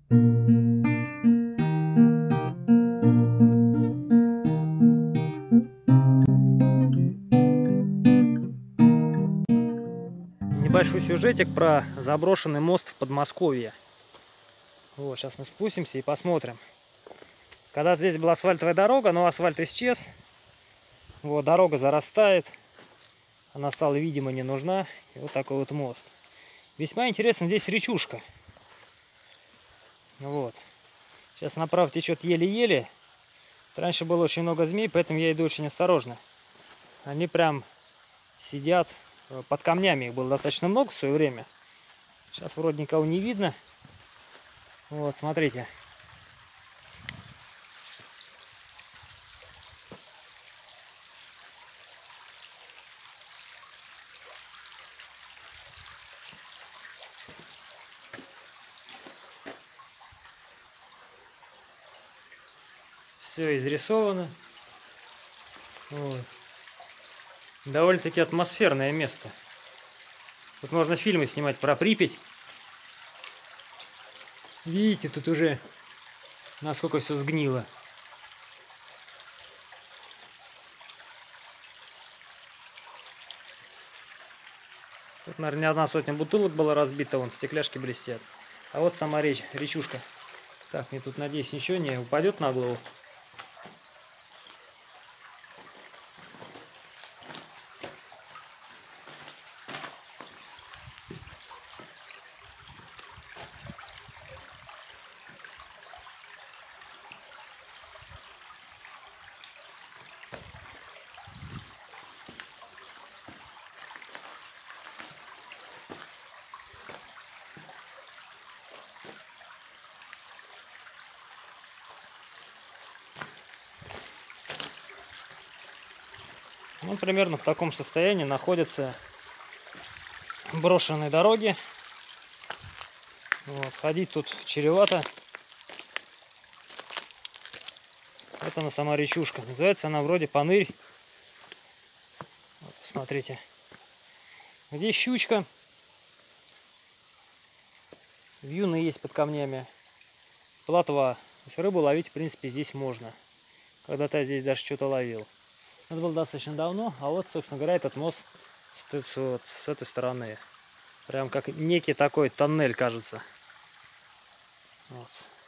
Небольшой сюжетик про заброшенный мост в Подмосковье. Вот, сейчас мы спустимся и посмотрим. Когда здесь была асфальтовая дорога, но асфальт исчез. Вот, дорога зарастает. Она стала, видимо, не нужна. И вот такой вот мост. Весьма интересно, здесь речушка. Вот. Сейчас направо течет еле-еле. Раньше было очень много змей, поэтому я иду очень осторожно. Они прям сидят под камнями. Их было достаточно много в свое время. Сейчас вроде никого не видно. Вот, смотрите. Все изрисовано. Вот. Довольно-таки атмосферное место. Тут можно фильмы снимать про Припять. Видите, тут уже насколько все сгнило. Тут, наверное, не одна сотня бутылок была разбита, вон стекляшки блестят. А вот сама речушка. Так, мне тут, надеюсь, ничего не упадет на голову. Ну, примерно в таком состоянии находятся брошенные дороги. Вот, ходить тут чревато. Вот она, сама речушка. Называется она вроде Панырь. Вот, смотрите. Здесь щучка. Вьюны есть под камнями. Плотва. То есть рыбу ловить, в принципе, здесь можно. Когда-то я здесь даже что-то ловил. Это было достаточно давно. А вот, собственно говоря, этот мост вот с этой стороны. Прям как некий такой тоннель, кажется. Вот.